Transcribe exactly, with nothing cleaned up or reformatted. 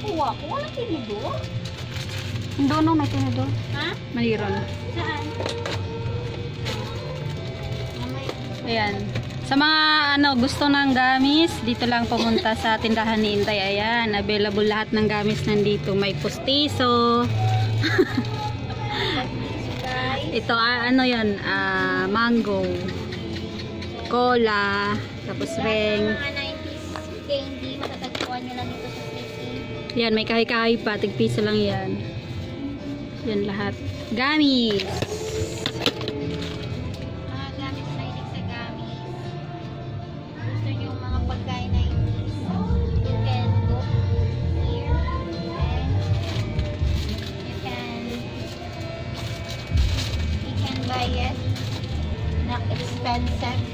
kuha ko. Walang tinidor. Doon no, may tinidor. Ha? Mayroon. Saan? Ayan. Sa mga ano gusto ng gamis, dito lang pumunta sa tindahan ni Intay. Ayan, available lahat ng gamis nandito. May pustiso. Ito ah, ano 'yan? Ah, mango. Cola, tapos ring. Mga nineties candy, matatagpuan nyo lang dito sa city. Yan, may kahay-kahay pa, tig-piso lang 'yan. Yan lahat. Gamis. Mga gamit na inig sa gamit. Gusto nyo yung mga pagkain na inig. You can go here and you can you can buy it. Not expensive.